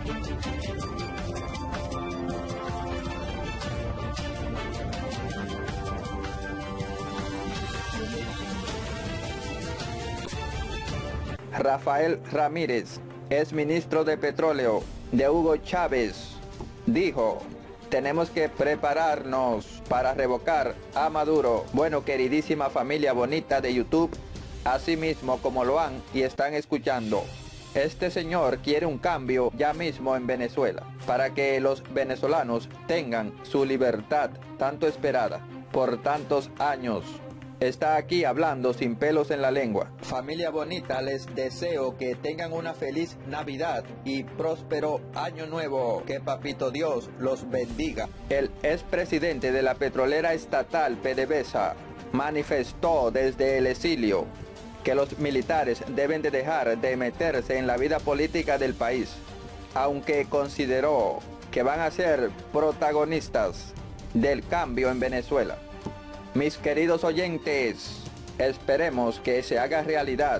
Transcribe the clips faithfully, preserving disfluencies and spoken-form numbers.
Rafael Ramírez, exministro de Petróleo de Hugo Chávez, dijo: tenemos que prepararnos para revocar a Maduro. Bueno, queridísima familia bonita de YouTube, así mismo como lo han y están escuchando, este señor quiere un cambio ya mismo en Venezuela, para que los venezolanos tengan su libertad tanto esperada por tantos años. Está aquí hablando sin pelos en la lengua. Familia bonita, les deseo que tengan una feliz Navidad y próspero año nuevo. Que Papito Dios los bendiga. El expresidente de la petrolera estatal PDVSA manifestó desde el exilio que los militares deben de dejar de meterse en la vida política del país, aunque consideró que van a ser protagonistas del cambio en Venezuela. Mis queridos oyentes, esperemos que se haga realidad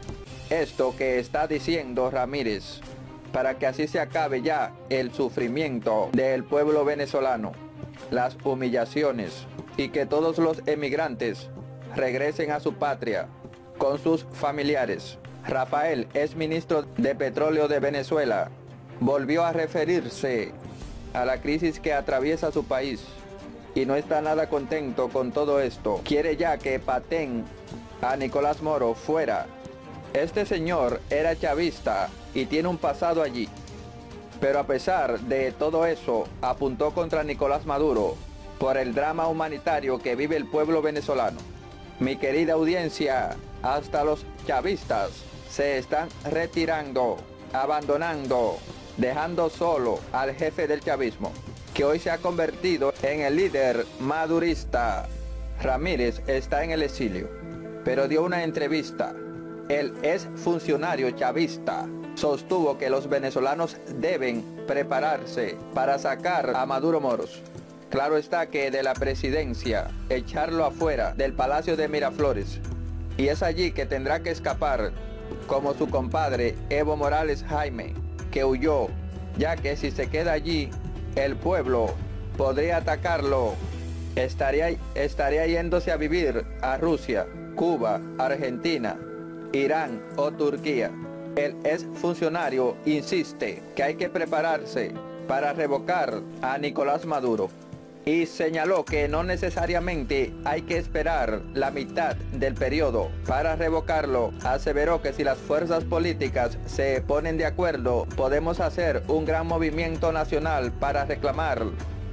esto que está diciendo Ramírez, para que así se acabe ya el sufrimiento del pueblo venezolano, las humillaciones, y que todos los emigrantes regresen a su patria con sus familiares. Rafael, exministro de Petróleo de Venezuela, volvió a referirse a la crisis que atraviesa su país y no está nada contento con todo esto. Quiere ya que paten a Nicolás Maduro fuera. Este señor era chavista y tiene un pasado allí, pero a pesar de todo eso, apuntó contra Nicolás Maduro por el drama humanitario que vive el pueblo venezolano. Mi querida audiencia, hasta los chavistas se están retirando, abandonando, dejando solo al jefe del chavismo, que hoy se ha convertido en el líder madurista. Ramírez está en el exilio, pero dio una entrevista. El ex funcionario chavista sostuvo que los venezolanos deben prepararse para sacar a Maduro Moros. Claro está que de la presidencia, echarlo afuera del Palacio de Miraflores, y es allí que tendrá que escapar, como su compadre Evo Morales Jaime, que huyó, ya que si se queda allí, el pueblo podría atacarlo. Estaría, estaría yéndose a vivir a Rusia, Cuba, Argentina, Irán o Turquía. El ex funcionario insiste que hay que prepararse para revocar a Nicolás Maduro y señaló que no necesariamente hay que esperar la mitad del periodo para revocarlo. Aseveró que si las fuerzas políticas se ponen de acuerdo, podemos hacer un gran movimiento nacional para reclamar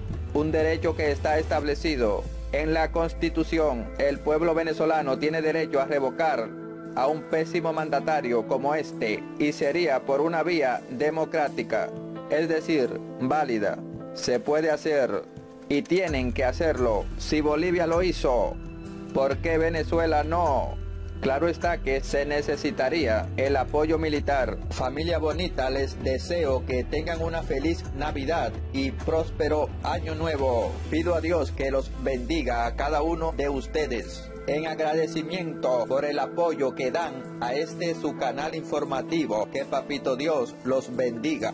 un derecho que está establecido en la Constitución. El pueblo venezolano tiene derecho a revocar a un pésimo mandatario como este, y sería por una vía democrática, es decir, válida. Se puede hacer y tienen que hacerlo. Si Bolivia lo hizo, ¿por qué Venezuela no? Claro está que se necesitaría el apoyo militar. Familia bonita, les deseo que tengan una feliz Navidad y próspero año nuevo. Pido a Dios que los bendiga a cada uno de ustedes, en agradecimiento por el apoyo que dan a este su canal informativo. Que Papito Dios los bendiga.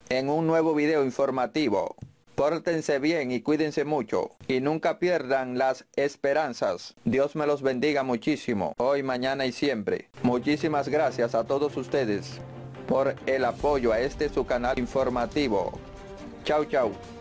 en un nuevo video informativo. Pórtense bien y cuídense mucho. Y nunca pierdan las esperanzas. Dios me los bendiga muchísimo. Hoy, mañana y siempre. Muchísimas gracias a todos ustedes por el apoyo a este su canal informativo. Chau, chau.